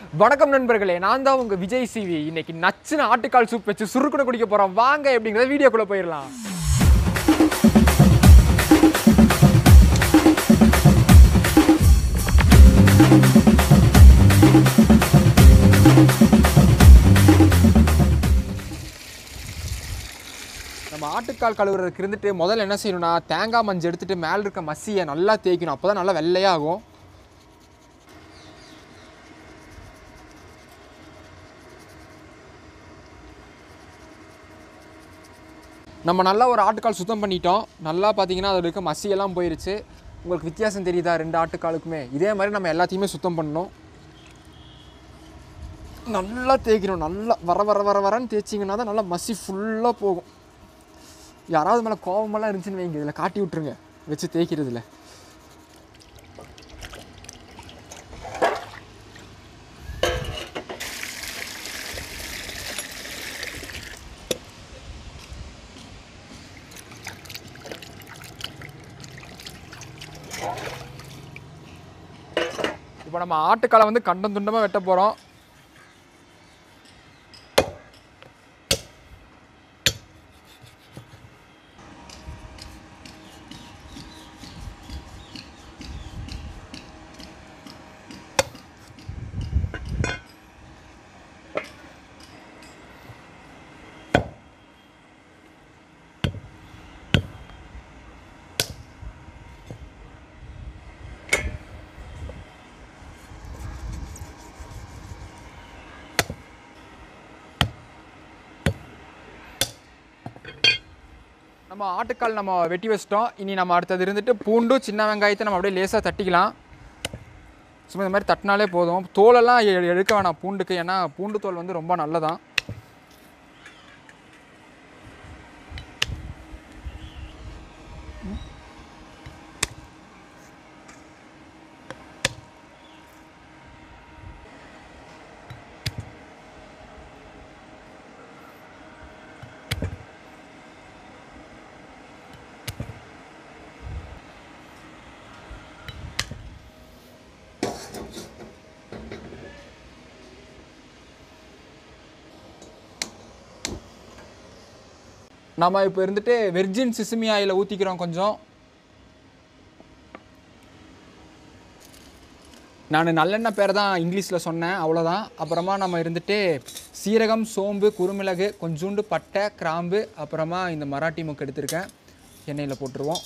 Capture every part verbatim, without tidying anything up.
வணக்கம் நண்பர்களே, நான் தான் உங்க விஜய் சிவி. இன்னைக்கு நச்சுன ஆட்டுக்கால் சூப் வச்சு சுருக்குன குடிக்க போறோம். வாங்க எப்படிங்கறத வீடியோக்குள்ள போயிடலாம். நம்ம ஆட்டுக்கால் கழுவுறதுக்கு இருந்துட்டு முதல்ல என்ன செய்யணும்னா, தேங்காய் மஞ்சள் எடுத்துட்டு மேல இருக்க மசியை நல்லா தேய்க்கணும். அப்போதான் நல்லா வெள்ளையாகும். நம்ம நல்லா ஒரு ஆட்டுக்கால் சுத்தம் பண்ணிட்டோம். நல்லா பார்த்தீங்கன்னா அதில் இருக்க மசியெல்லாம் போயிடுச்சு. உங்களுக்கு வித்தியாசம் தெரியுதா ரெண்டு ஆட்டுக்காலுக்குமே? இதே மாதிரி நம்ம எல்லாத்தையுமே சுத்தம் பண்ணணும். நல்லா தேய்க்கணும். நல்லா வர வர வர வரன்னு தேய்ச்சிங்கன்னா தான் நல்லா மசி ஃபுல்லாக போகும். யாராவது மேலே கோவமெல்லாம் இருந்துச்சுன்னு வைங்க, இதில் காட்டி விட்ருங்க வச்சு தேய்க்கிறதுல. இப்போ நம்ம ஆட்டுக்காலை வந்து கண்டம் துண்டமாக வெட்ட போகிறோம். நம்ம ஆட்டுக்கால் நம்ம வெட்டி வச்சிட்டோம். இனி நம்ம அடுத்தது இருந்துட்டு பூண்டு சின்ன வெங்காயத்தை நம்ம அப்படியே லேசாக தட்டிக்கலாம். சும்மா இந்த மாதிரி தட்டினாலே போதும். தோலெல்லாம் எடுக்க வேணாம் பூண்டுக்கு, ஏன்னா பூண்டு தோல் வந்து ரொம்ப நல்லதான். நம்ம இப்போ இருந்துட்டு வெர்ஜின் சிசுமி ஆயிலை ஊற்றிக்கிறோம் கொஞ்சம். நான் நல்லெண்ணெய் பேர் தான் இங்கிலீஷில் சொன்னேன், அவ்வளோதான். அப்புறமா நம்ம இருந்துட்டு சீரகம், சோம்பு, குருமிளகு, கொஞ்சோண்டு பட்டை, கிராம்பு, அப்புறமா இந்த மராட்டி முக்கு எடுத்திருக்கேன். எண்ணெயில் போட்டுருவோம்.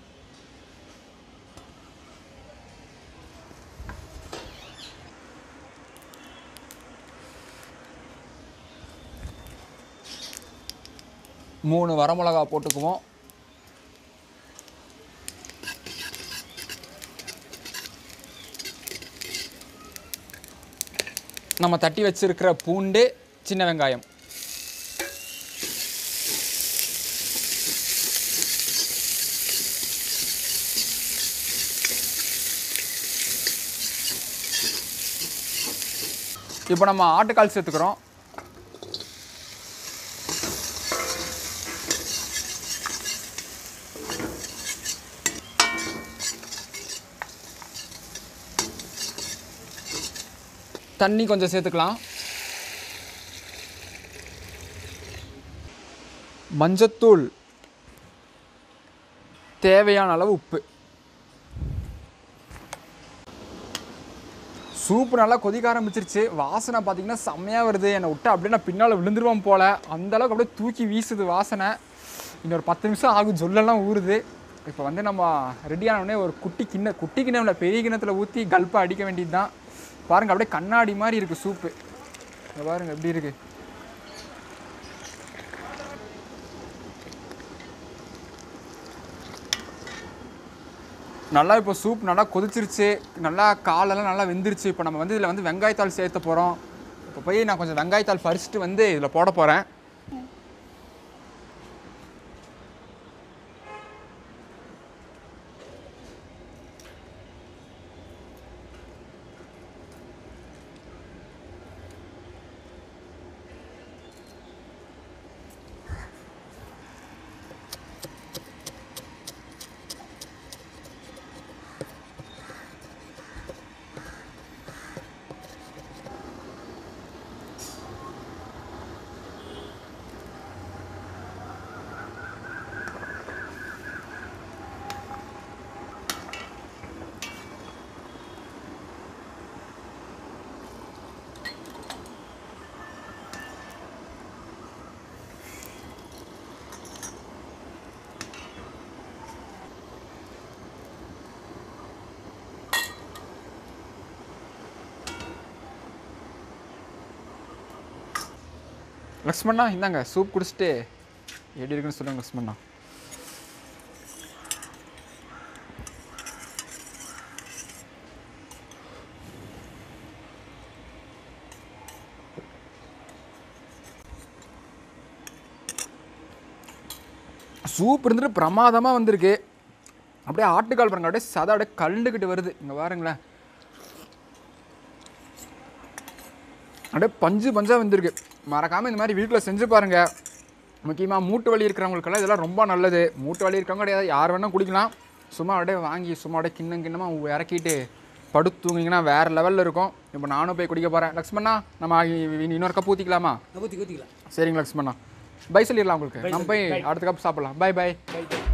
மூணு வரமிளகா போட்டுக்குவோம். நம்ம தட்டி வச்சிருக்கிற பூண்டு, சின்ன வெங்காயம். இப்போ நம்ம ஆட்டுக்கால் சேர்த்துக்கிறோம். தண்ணி கொஞ்சம் சேர்த்துக்கலாம். மஞ்சத்தூள், தேவையான அளவு உப்பு. சூப்பு நல்லா கொதிக்க ஆரம்பிச்சிருச்சு. வாசனை பார்த்தீங்கன்னா செம்மையாக வருது. என்னை விட்டு அப்படியே நான் பின்னால் விழுந்துருவோம் போல், அந்தளவுக்கு அப்படியே தூக்கி வீசுது வாசனை. இன்னொரு பத்து நிமிஷம் ஆகும், ஜொல்லெல்லாம் ஊறுது. இப்போ வந்து நம்ம ரெடியானோடனே ஒரு குட்டி கிண்ண குட்டி கிண்ணத்தில் பெரிய கிண்ணத்தில் ஊற்றி கல்ப்பை அடிக்க வேண்டியது தான். பாருங்கள், அப்படியே கண்ணாடி மாதிரி இருக்குது சூப்பு. இங்கே பாருங்கள் எப்படி இருக்குது. நல்லா இப்போ சூப் நல்லா கொதிச்சிருச்சு. நல்லா காலெல்லாம் நல்லா வெந்துருச்சு. இப்போ நம்ம வந்து இதில் வந்து வெங்காயத்தாள் சேர்த்த போகிறோம். இப்போ போய் நான் கொஞ்சம் வெங்காயத்தாள் பறிச்சுட்டு வந்து இதில் போட போகிறேன். லக்ஷ்மண்ணா இந்தாங்க சூப் குடிச்சிட்டு எப்படி இருக்குன்னு சொல்லுங்க லக்ஷ்மண்ணா. சூப் இருந்துட்டு பிரமாதமாக வந்திருக்கு. அப்படியே ஆட்டுக்கால் பாருங்க, அப்படியே சதை அப்படியே கலண்டுக்கிட்டு வருது. இங்கே பாருங்களேன், அப்படியே பஞ்சு பஞ்சாக வந்திருக்கு. மறக்காமல் இந்த மாதிரி வீட்டில் செஞ்சு பாருங்கள். முக்கியமாக மூட்டு வலி இருக்கிறவங்களுக்கெல்லாம் இதெல்லாம் ரொம்ப நல்லது. மூட்டு வலி இருக்கிறவங்க கிடையாது, யார் வேணால் குடிக்கலாம். சும்மா அப்படியே வாங்கி சும்மா அப்படியே கிண்ணம் கிண்ணமாக இறக்கிட்டு படுத்து தூங்கிங்கன்னா வேறு லெவலில் இருக்கும். இப்போ நானும் போய் குடிக்க போகிறேன். லக்ஷ்மண்ணா நம்ம இன்னொரு கப் ஊற்றிக்கலாமா? ஊற்றி ஊற்றிக்கலாம். சரிங்க லக்ஷ்மண்ணா, பை சொல்லிடலாம் உங்களுக்கு. நம்ம போய் அடுத்த கப் சாப்பிட்லாம். Bye by.